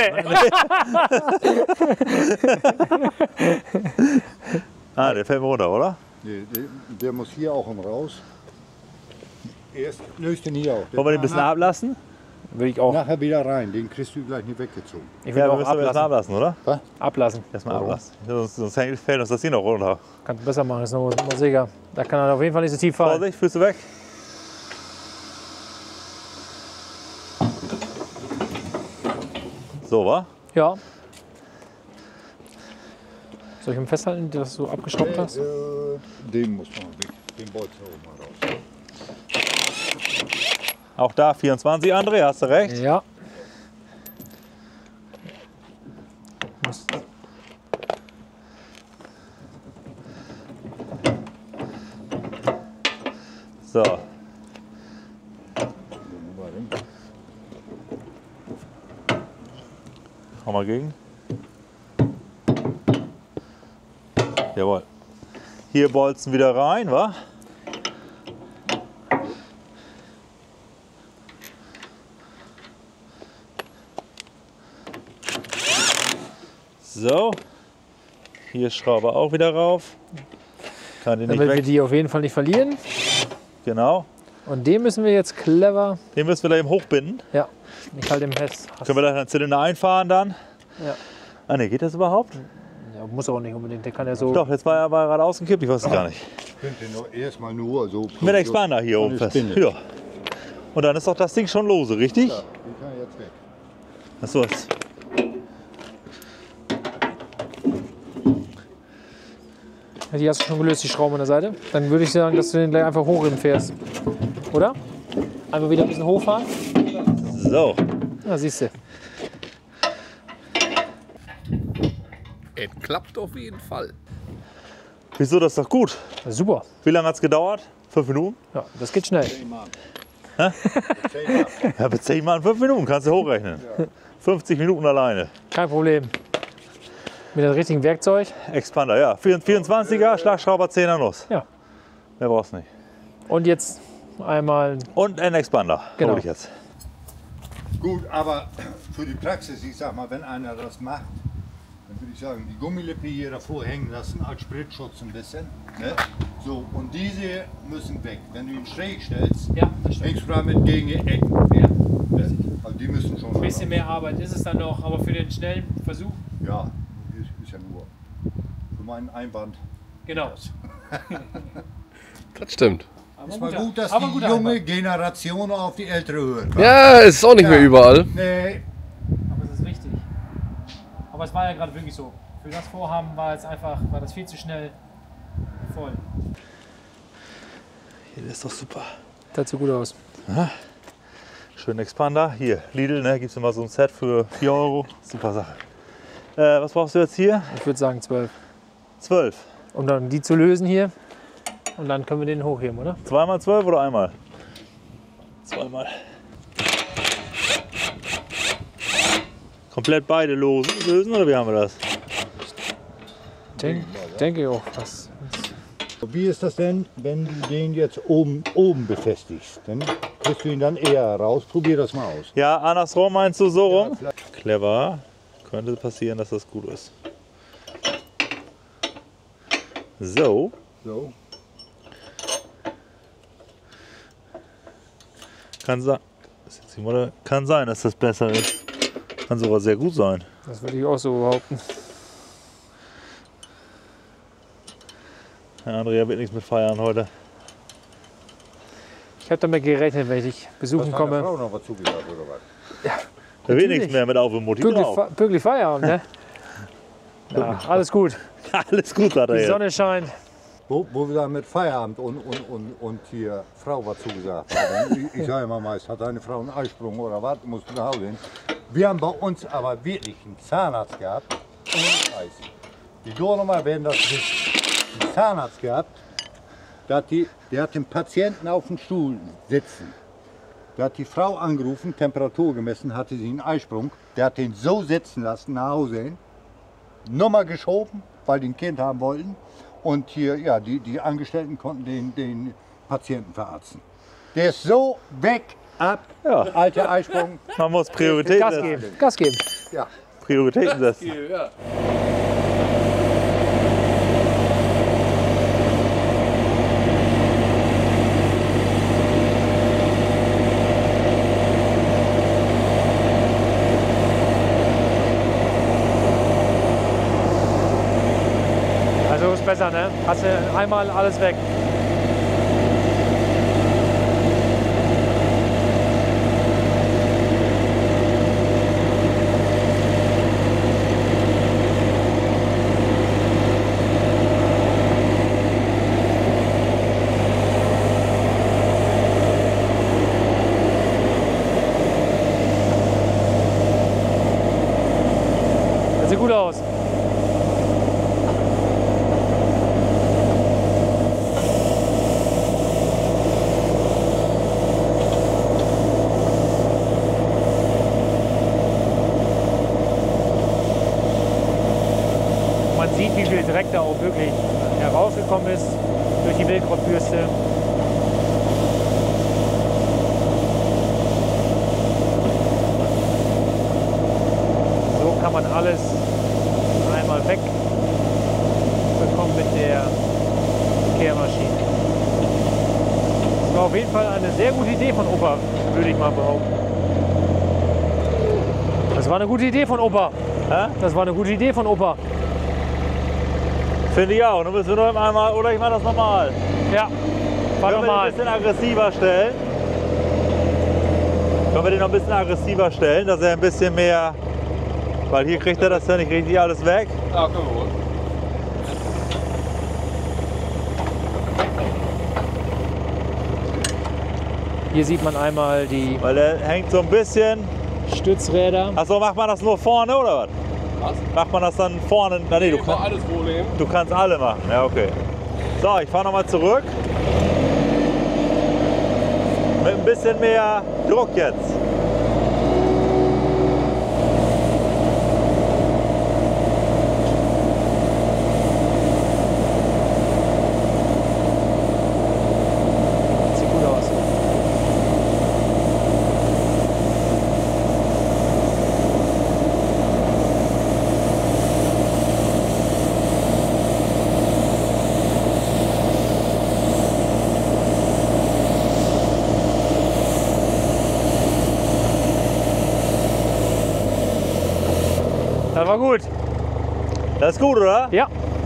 geglaubt. Nee. Ah, der fällt mir runter, oder? Nee, der, der muss hier auch und raus. Erst löst den hier auf. Wollen wir den ein bisschen ablassen? Würde ich auch. Nachher wieder rein, den kriegst du gleich nicht weggezogen. Ich will Ja, wir auch müssen aber erstmal ablassen. ablassen, oder? ablassen. Erstmal ablassen. Sonst, sonst hängt- fällt uns das hier noch runter. Kannst du besser machen, das ist nur Mosega. Da kann er auf jeden Fall nicht so tief fallen. Vorsicht, Füße weg. So, wa? Ja. Soll ich ihn festhalten, dass du abgeschraubt hast? Äh, den muss man weg. Den Bolzen oben mal raus. Auch da vierundzwanzig, André, hast du recht. Ja. Muss- So, hau mal gegen. Jawohl. Hier Bolzen wieder rein, wa? So. Hier Schraube auch wieder rauf. Kann die nicht Damit wir weg. die auf jeden Fall nicht verlieren. Genau. Und den müssen wir jetzt clever. Den müssen wir da eben hochbinden. Ja, ich halte den fest. Können wir da einen Zylinder einfahren dann? Ja. Ah ne, geht das überhaupt? Ja, muss auch nicht unbedingt. Der kann ja so. Doch, jetzt war er aber gerade ausgekippt, ich weiß es gar nicht. Könnte nur erstmal nur so. Mit Expander hier so oben eine fest. Spinne. Ja. Und dann ist doch das Ding schon lose, richtig? Ja, den kann ich jetzt weg. Achso, jetzt. Die hast du schon gelöst, die Schrauben an der Seite. Dann würde ich sagen, dass du den gleich einfach hochheben fährst. Oder? Einfach wieder ein bisschen hochfahren. So. Ja, siehst du. Es klappt auf jeden Fall. Wieso, das ist doch gut. Super. Wie lange hat es gedauert? Fünf Minuten? Ja, das geht schnell. Ja, mit zehn Mal in fünf Minuten kannst du hochrechnen. fünfzig Minuten alleine. Kein Problem. Mit dem richtigen Werkzeug. Expander, ja. vierundzwanziger, Schlagschrauber, zehner Nuss. Ja. Mehr brauchst du nicht. Und jetzt einmal. Und ein Expander. Genau. Hol ich jetzt. Gut, aber für die Praxis, ich sag mal, wenn einer das macht, dann würde ich sagen, die Gummilippe hier davor hängen lassen, als Spritschutz ein bisschen. Ne? So, und diese müssen weg. Wenn du ihn schräg stellst, Ja, das stimmt. hängst du damit gegen die Ecken. Ja. Ne? Also die müssen schon Ein bisschen mehr Arbeit ist es dann noch, aber für den schnellen Versuch, Ja, ist, ist ja nur für meinen Einwand. genau. Das stimmt. Aber Ist ein mal guter- gut, dass aber ein die guter junge Einwand. Generation auf die ältere hört. Ja, es ist auch nicht Ja. mehr überall. Nee, Aber es ist richtig. Aber es war ja gerade wirklich so. Für das Vorhaben war jetzt einfach, war das viel zu schnell voll. Hier, der ist doch super. Das sieht gut aus. Schön Expander. Hier, Lidl, ne, gibt es immer so ein Set für vier Euro. Super Sache. Äh, was brauchst du jetzt hier? Ich würde sagen zwölf. zwölf. Um dann die zu lösen hier. Und dann können wir den hochheben, oder? Zweimal zwölf oder einmal? Zweimal. Komplett beide los lösen oder wie haben wir das? Denk, denke ich auch. Was. wie ist das denn, wenn du den jetzt oben, oben befestigst? Dann kriegst du ihn dann eher raus. Probier das mal aus. Ja, andersrum meinst du so rum? Ja, Clever. Könnte passieren, dass das gut ist. So. So. Kann, sein, ist jetzt die Mutter- kann sein, dass das besser ist. Kann sogar sehr gut sein. Das würde ich auch so behaupten. Herr Andrea wird nichts mit feiern heute. Ich habe damit gerechnet, wenn ich dich besuchen Hast du deiner komme. Frau noch was zugesagt oder was? Da wird nichts Natürlich. mehr mit Auf und Mutti Pünktlich, drauf. Fe- pünktlich Feierabend, ne? Ja, alles gut. Alles gut, hat er Die jetzt. Sonne scheint. Wo, wo wir dann mit Feierabend und, und, und, und hier Frau was zugesagt haben. Ich, ich sage immer meist, hat deine Frau einen Eisprung oder was, musst du nach Hause hin. Wir haben bei uns aber wirklich einen Zahnarzt gehabt. Ohne Scheiß. Die Dornumer werden das wissen. Einen Zahnarzt gehabt, der hat, die, der hat den Patienten auf dem Stuhl sitzen. Der hat die Frau angerufen, Temperatur gemessen, hatte sie einen Eisprung. Der hat den so sitzen lassen, nach Hause hin. Nummer geschoben, weil die ein Kind haben wollten. Und hier, ja, die, die Angestellten konnten den, den Patienten verarzten. Der ist so weg, ab, Ja. alter Eisprung. Man muss Prioritäten Gas setzen. geben. Gas geben. Ja. Prioritäten setzen. Ja. Also ist besser, ne? Hast du einmal alles weg. Das sieht gut aus. Man sieht, wie viel Dreck da auch wirklich herausgekommen ist durch die Wildkrottbürste. So kann man alles einmal weg bekommen mit der Kehrmaschine. Das war auf jeden Fall eine sehr gute Idee von Opa, würde ich mal behaupten. Das war eine gute Idee von Opa. Hä? Das war eine gute Idee von Opa. Finde ich auch. Nun müssen wir nur einmal, oder ich mache das nochmal. Ja, war Können wir den normal. ein bisschen aggressiver stellen? Können wir den noch ein bisschen aggressiver stellen, dass er ein bisschen mehr, weil hier kriegt er das ja nicht richtig alles weg. Ja, können wir wohl. Hier sieht man einmal die Weil der hängt so ein bisschen. Stützräder. Achso, macht man das nur vorne oder was? Was? Macht man das dann vorne? Na, nee, du, Ich will kann, alles vornehmen. du kannst alle machen. Ja, okay. So, ich fahre nochmal zurück. Mit ein bisschen mehr Druck jetzt. Sieht gut aus. war gut. Das ist gut, oder? Ja.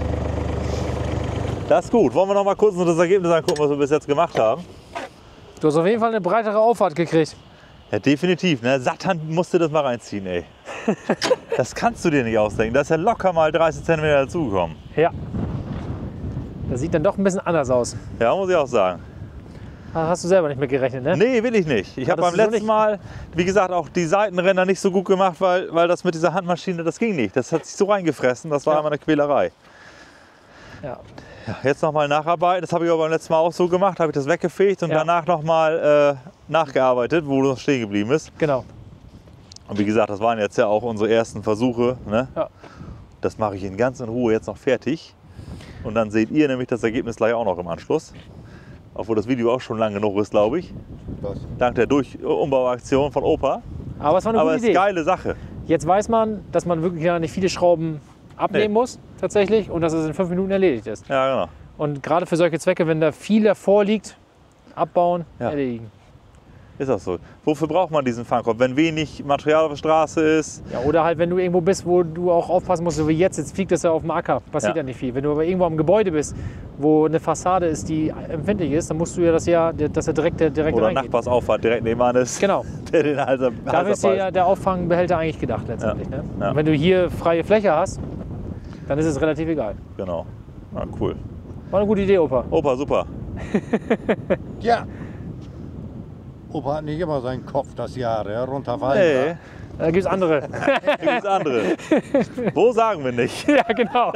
Das ist gut. Wollen wir noch mal kurz das Ergebnis angucken, was wir bis jetzt gemacht haben? Du hast auf jeden Fall eine breitere Auffahrt gekriegt. Ja, definitiv. Ne? Satan musste das mal reinziehen, ey. Das kannst du dir nicht ausdenken. Da ist ja locker mal dreißig Zentimeter dazugekommen. Ja. Das sieht dann doch ein bisschen anders aus. Ja, muss ich auch sagen. Da hast du selber nicht mit gerechnet, ne? Nee, will ich nicht. Ich habe beim Hattest du so letzten nicht? Mal, wie gesagt, auch die Seitenränder nicht so gut gemacht, weil, weil das mit dieser Handmaschine, das ging nicht. Das hat sich so reingefressen, das war Ja. immer eine Quälerei. Ja. Ja, jetzt nochmal nacharbeiten. Das habe ich aber beim letzten Mal auch so gemacht. Habe ich das weggefegt und Ja. danach nochmal äh, nachgearbeitet, wo noch stehen geblieben ist. Genau. Und wie gesagt, das waren jetzt ja auch unsere ersten Versuche. Ne? Ja. Das mache ich in ganz in Ruhe jetzt noch fertig. Und dann seht ihr nämlich das Ergebnis gleich auch noch im Anschluss. Obwohl das Video auch schon lang genug ist, glaube ich. Was? Dank der Durch Umbauaktion von Opa. Aber es war eine Aber gute es ist Idee. eine geile Sache. Jetzt weiß man, dass man wirklich ja nicht viele Schrauben abnehmen Nee. muss, tatsächlich, und dass es in fünf Minuten erledigt ist. Ja, genau. Und gerade für solche Zwecke, wenn da viel davor liegt, abbauen, Ja. erledigen. Ist das so. Wofür braucht man diesen Fangkorb? Wenn wenig Material auf der Straße ist. Ja, oder halt, wenn du irgendwo bist, wo du auch aufpassen musst, so wie jetzt, jetzt fliegt das ja auf dem Acker, passiert Ja. ja nicht viel. Wenn du aber irgendwo am Gebäude bist, wo eine Fassade ist, die empfindlich ist, dann musst du ja das ja, dass er direkt, direkt Oder reingeht. Nachbarsauffahrt direkt nebenan ist. Genau. Der den Hals am Dafür Hals ist dir ja abbeißt. der Auffangbehälter eigentlich gedacht letztendlich. Ja. Ne? Ja. Und wenn du hier freie Fläche hast, dann ist es relativ egal. Genau. Ja, cool. War eine gute Idee, Opa. Opa, super. Ja. Opa hat nicht immer seinen Kopf das Jahr runterfallen. Nee, Da gibt es andere. da gibt's andere. Wo sagen wir nicht? Ja, genau.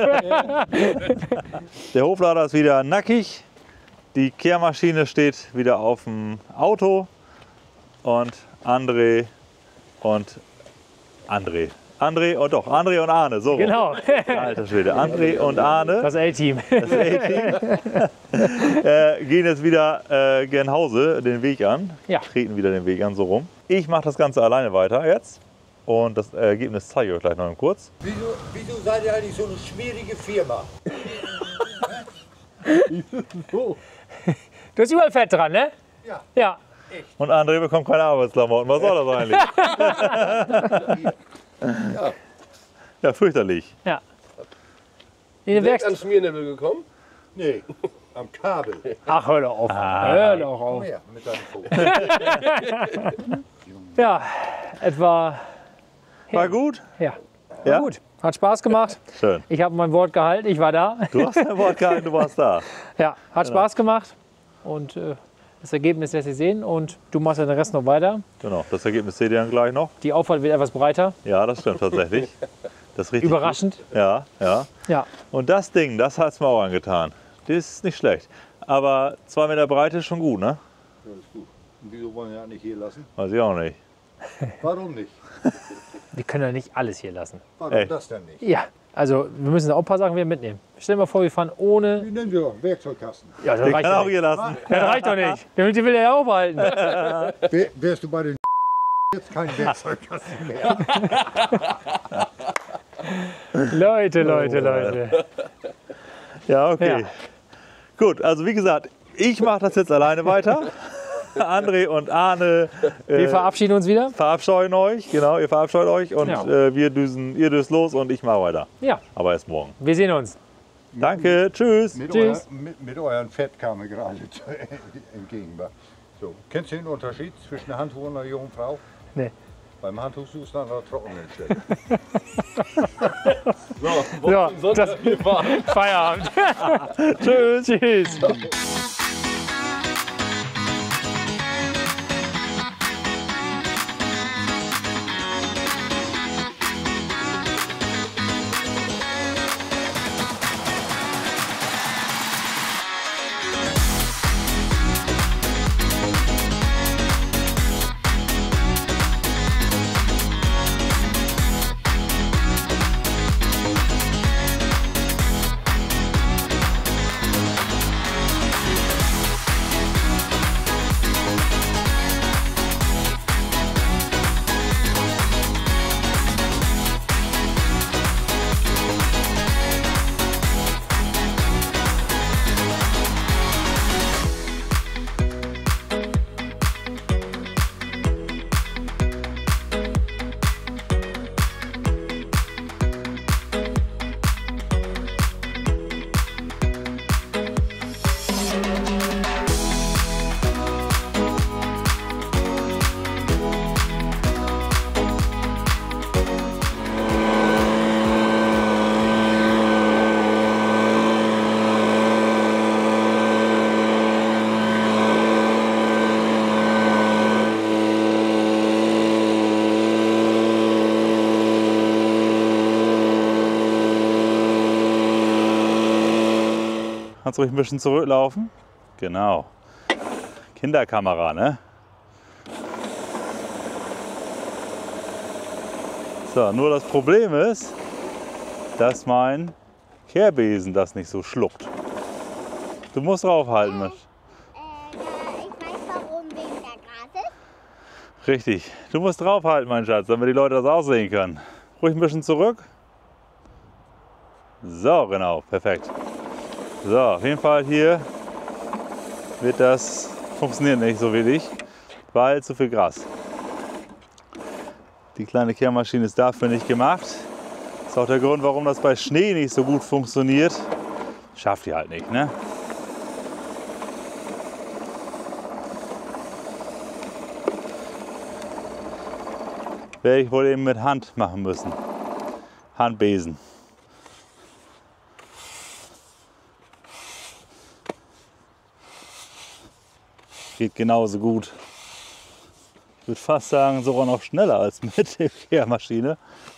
Der Hoflader ist wieder nackig. Die Kehrmaschine steht wieder auf dem Auto. Und André und André. André und doch, André und Arne. So rum. Genau. Alter Schwede. André und Arne. Das A-Team. Das A-Team, äh, gehen jetzt wieder äh, gen Hause den Weg an, Ja. treten wieder den Weg an, so rum. Ich mache das Ganze alleine weiter jetzt und das Ergebnis zeige ich euch gleich noch kurz. Wieso, wieso seid ihr eigentlich so eine schwierige Firma? so. Du hast überall Fett dran, ne? Ja. Ja. Und André bekommt keine Arbeitsklamotten. Was soll das eigentlich? Ja. Ja, fürchterlich. Ja. In den Direkt Werkst ans Schmiernibbel gekommen. Nee, am Kabel. Ach, hör doch auf. Hör doch auf. Komm her mit deinem Fuß. Ja, etwa. War gut? Ja. War Ja? gut. Hat Spaß gemacht. Schön. Ich habe mein Wort gehalten. Ich war da. Du hast ein Wort gehalten, du warst da. Ja, hat Spaß gemacht. Und äh, das Ergebnis lässt sich sehen. Und du machst ja den Rest noch weiter. Genau, das Ergebnis seht ihr dann gleich noch. Die Auffahrt wird etwas breiter. Ja, das stimmt tatsächlich. Das ist richtig Überraschend. Gut. Ja, ja. Ja. Und das Ding, das hat es mir auch angetan. Das ist nicht schlecht. Aber zwei Meter Breite ist schon gut, ne? Das ist gut. Und wieso wollen wir ja nicht hier lassen? Weiß ich auch nicht. Warum nicht? Wir können ja nicht alles hier lassen. Warum Ey. das denn nicht? Ja. Also, wir müssen auch ein paar Sachen wieder mitnehmen. Stell dir mal vor, wir fahren ohne. Wie nennen Sie doch einen Werkzeugkasten? Ja, das Den reicht kann doch auch nicht. hier lassen. Das reicht doch nicht. Den will er ja aufhalten. Wär, wärst du bei den jetzt kein Werkzeugkasten mehr? Leute, Leute, Leute. Ja, okay. Ja. Gut, also wie gesagt, ich mache das jetzt alleine weiter. André und Arne Wir äh, verabschieden uns wieder. verabscheuen euch. Genau, ihr verabscheut euch und Ja. äh, wir düsen, ihr düst los und ich mache weiter. Ja, Aber erst morgen. wir sehen uns. Danke, tschüss. Mit, Tschüss. euer, mit, mit euren Fett kam mir gerade zu- entgegen. So. Kennst du den Unterschied zwischen einer Handtuch und einer jungen Frau? Nee. Beim Handtuch suchst du an der trockenen Stelle. So, Ja, Wochen Sonntag das- wir fahren. Feierabend. Tschüss. Tschüss. Kannst ruhig ein bisschen zurücklaufen. Genau. Kinderkamera, ne? So, nur das Problem ist, dass mein Kehrbesen das nicht so schluckt. Du musst draufhalten. Äh, äh, ich weiß warum, wegen der Gratis. Richtig. Du musst draufhalten, mein Schatz, damit die Leute das auch sehen können. Ruhig ein bisschen zurück. So, genau, perfekt. So, auf jeden Fall hier wird das funktioniert nicht so wenig, weil zu viel Gras. Die kleine Kehrmaschine ist dafür nicht gemacht. Das ist auch der Grund, warum das bei Schnee nicht so gut funktioniert. Schafft die halt nicht, ne? Werde ich wohl eben mit Hand machen müssen. Handbesen. Geht genauso gut. Ich würde fast sagen, sogar noch schneller als mit der Kehrmaschine.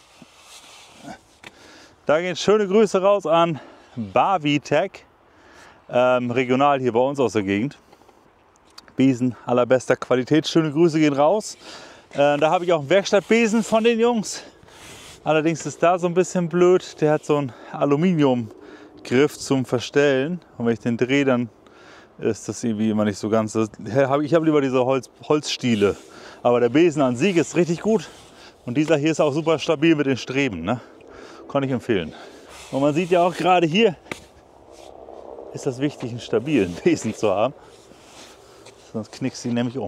Da gehen schöne Grüße raus an Bavitec, ähm, regional hier bei uns aus der Gegend. Besen allerbester Qualität, schöne Grüße gehen raus. Äh, da habe ich auch einen Werkstattbesen von den Jungs. Allerdings ist da so ein bisschen blöd, der hat so einen Aluminiumgriff zum Verstellen. Und wenn ich den drehe, dann ist das irgendwie immer nicht so ganz. Ich habe lieber diese Holz, Holzstiele. Aber der Besen an sich ist richtig gut. Und dieser hier ist auch super stabil mit den Streben. Ne? Kann ich empfehlen. Und man sieht ja auch gerade hier, ist das wichtig, einen stabilen Besen zu haben. Sonst knickst du ihn nämlich um.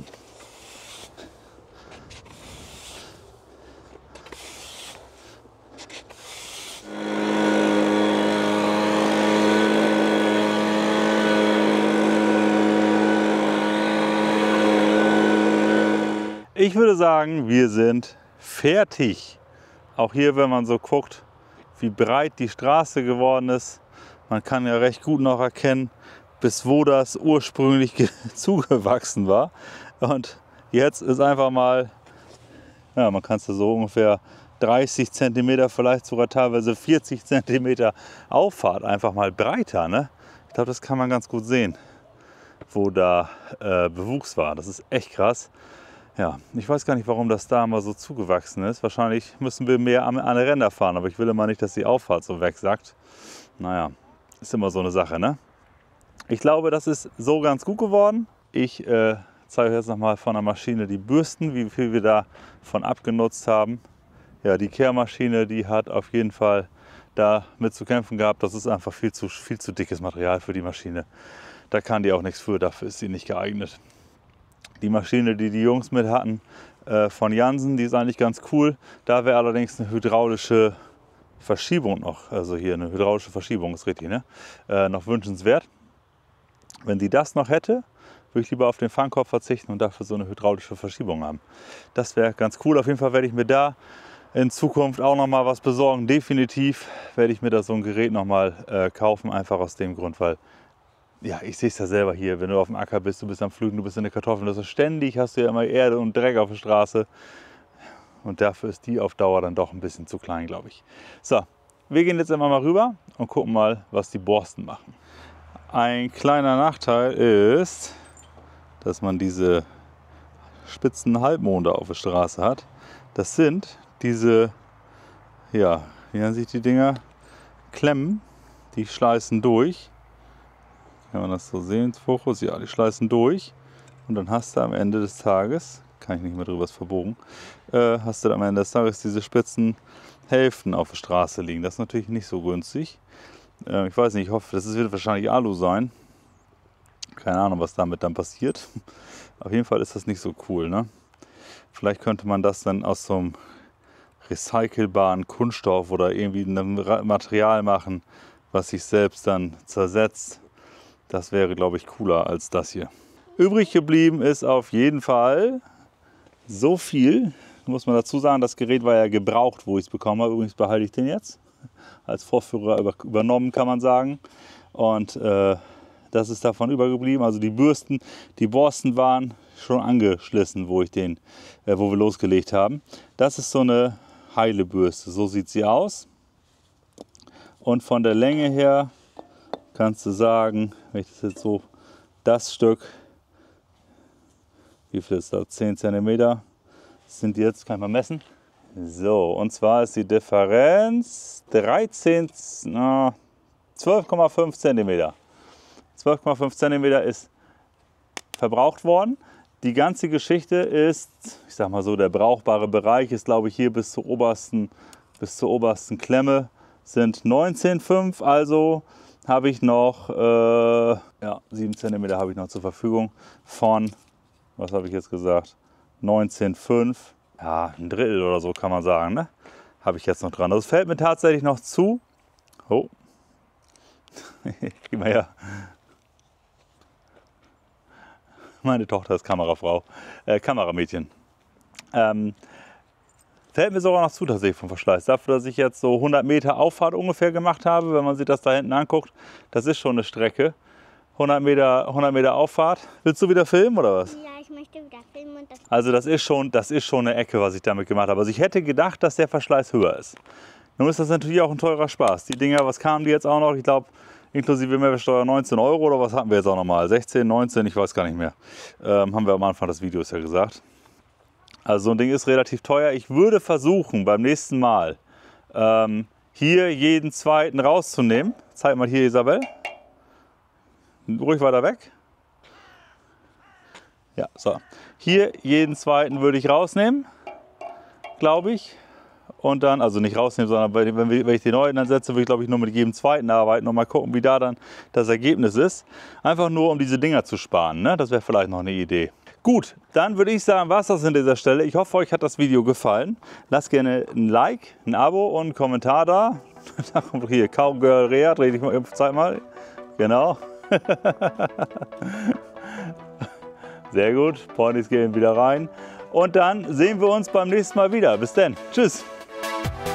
Ich würde sagen, wir sind fertig. Auch hier, wenn man so guckt, wie breit die Straße geworden ist. Man kann ja recht gut noch erkennen, bis wo das ursprünglich zugewachsen war. Und jetzt ist einfach mal, ja, man kann es so ungefähr dreißig Zentimeter, vielleicht sogar teilweise vierzig Zentimeter Auffahrt einfach mal breiter. Ne? Ich glaube, das kann man ganz gut sehen, wo da äh, Bewuchs war. Das ist echt krass. Ja, ich weiß gar nicht, warum das da mal so zugewachsen ist. Wahrscheinlich müssen wir mehr an, an Ränder fahren, aber ich will immer nicht, dass die Auffahrt so wegsackt. Naja, ist immer so eine Sache, ne? Ich glaube, das ist so ganz gut geworden. Ich äh, zeige euch jetzt nochmal von der Maschine die Bürsten, wie viel wir davon abgenutzt haben. Ja, die Kehrmaschine, die hat auf jeden Fall damit zu kämpfen gehabt. Das ist einfach viel zu, viel zu dickes Material für die Maschine. Da kann die auch nichts für, dafür ist sie nicht geeignet. Die Maschine, die die Jungs mit hatten, äh, von Jansen, die ist eigentlich ganz cool. Da wäre allerdings eine hydraulische Verschiebung noch, also hier eine hydraulische Verschiebung ist richtig, ne? äh, noch wünschenswert. Wenn die das noch hätte, würde ich lieber auf den Fangkorb verzichten und dafür so eine hydraulische Verschiebung haben. Das wäre ganz cool. Auf jeden Fall werde ich mir da in Zukunft auch noch mal was besorgen. Definitiv werde ich mir da so ein Gerät noch mal äh, kaufen, einfach aus dem Grund, weil ja, ich sehe es ja selber hier, wenn du auf dem Acker bist, du bist am Pflügen, du bist in der Kartoffeln, das ist ständig, hast du ja immer Erde und Dreck auf der Straße. Und dafür ist die auf Dauer dann doch ein bisschen zu klein, glaube ich. So, wir gehen jetzt immer mal rüber und gucken mal, was die Borsten machen. Ein kleiner Nachteil ist, dass man diese spitzen Halbmonde auf der Straße hat. Das sind diese, ja, wie nennen sich die Dinger? Klemmen, die schleißen durch. Kann man das so sehen, Fokus? Ja, die schleißen durch und dann hast du am Ende des Tages, kann ich nicht mehr drüber verbogen, äh, hast du am Ende des Tages diese spitzen Hälften auf der Straße liegen. Das ist natürlich nicht so günstig. Äh, ich weiß nicht, ich hoffe, das wird wahrscheinlich Alu sein. Keine Ahnung, was damit dann passiert. Auf jeden Fall ist das nicht so cool, ne? Vielleicht könnte man das dann aus so einem recycelbaren Kunststoff oder irgendwie einem Material machen, was sich selbst dann zersetzt. Das wäre, glaube ich, cooler als das hier. Übrig geblieben ist auf jeden Fall so viel. Muss man dazu sagen, das Gerät war ja gebraucht, wo ich es bekommen habe. Übrigens behalte ich den jetzt. Als Vorführer über, übernommen, kann man sagen. Und äh, das ist davon übergeblieben. Also die Bürsten, die Borsten waren schon angeschlissen, wo, ich den, äh, wo wir losgelegt haben. Das ist so eine heile Bürste. So sieht sie aus. Und von der Länge her kannst du sagen, wenn ich das jetzt so, das Stück, wie viel ist das? zehn Zentimeter sind jetzt, kann ich mal messen. So, und zwar ist die Differenz dreizehn, na, zwölf Komma fünf Zentimeter. zwölf Komma fünf Zentimeter ist verbraucht worden. Die ganze Geschichte ist, ich sag mal so, der brauchbare Bereich ist, glaube ich, hier bis zur obersten, bis zur obersten Klemme sind neunzehn Komma fünf. Also habe ich noch äh, ja, sieben Zentimeter habe ich noch zur Verfügung von, was habe ich jetzt gesagt, neunzehn Komma fünf. Ja, ein Drittel oder so kann man sagen, ne? Habe ich jetzt noch dran. Das fällt mir tatsächlich noch zu. Oh. Gib mal her. Meine Tochter ist Kamerafrau, äh, Kameramädchen. Ähm, fällt mir sogar noch zu tatsächlich vom Verschleiß. Dafür, dass ich jetzt so hundert Meter Auffahrt ungefähr gemacht habe, wenn man sich das da hinten anguckt, das ist schon eine Strecke. hundert Meter, hundert Meter Auffahrt. Willst du wieder filmen oder was? Ja, ich möchte wieder filmen. Und das Also das ist, schon, das ist schon eine Ecke, was ich damit gemacht habe. Also ich hätte gedacht, dass der Verschleiß höher ist. Nun ist das natürlich auch ein teurer Spaß. Die Dinger, was kamen die jetzt auch noch? Ich glaube, inklusive Mehrwertsteuer neunzehn Euro oder was hatten wir jetzt auch nochmal? sechzehn, neunzehn, ich weiß gar nicht mehr. Ähm, haben wir am Anfang des Videos ja gesagt. Also so ein Ding ist relativ teuer. Ich würde versuchen, beim nächsten Mal ähm, hier jeden zweiten rauszunehmen. Zeig mal hier, Isabel. Ruhig weiter weg. Ja, so. Hier jeden zweiten würde ich rausnehmen, glaube ich. Und dann, also nicht rausnehmen, sondern wenn, wenn ich den neuen ansetze, würde ich glaube ich nur mit jedem zweiten arbeiten und mal gucken, wie da dann das Ergebnis ist. Einfach nur, um diese Dinger zu sparen, ne? Das wäre vielleicht noch eine Idee. Gut, dann würde ich sagen, war es das an dieser Stelle. Ich hoffe, euch hat das Video gefallen. Lasst gerne ein Like, ein Abo und einen Kommentar da. Da kommt hier Cowgirl Rea, dreh dich mal, zeig mal. Genau. Sehr gut, Ponys gehen wieder rein. Und dann sehen wir uns beim nächsten Mal wieder. Bis dann. Tschüss.